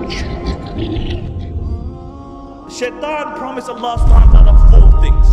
Shaitan promised Allah subhanahu wa ta'ala 4 things.